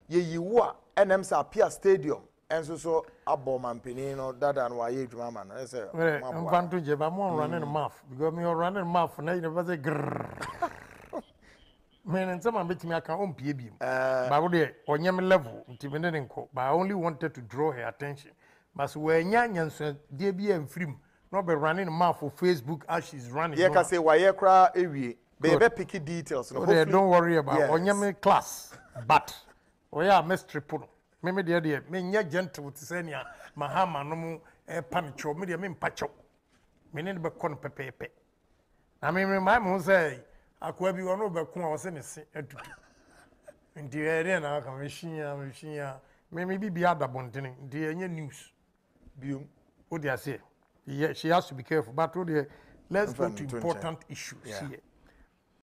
ye yiwa NMS appear stadium enso so abo mampini no dada no aye dwuma ma no say mfanto je ba mo running mouth because me running mouth na you say grrr men and some betimi aka on pie biem ba wo de onyem level ntimi ne nko but I only wanted to draw her attention but we nya nyanso de bi amfrim no be running mouth for Facebook as she's running ye ka say waye kra ewie be pick details no hopefully don't worry about onyem class but we are mystery puno me de me nya gentle to say nia mahama no mu panicho me de me mpacho me ne be kon pepepe na me my mo say akwa bi wono be ko o se ne se atutu ndi ere na aka machine me bi adabontene ndi enye news biom o dia say yeah she has to be careful but let's go to important issues here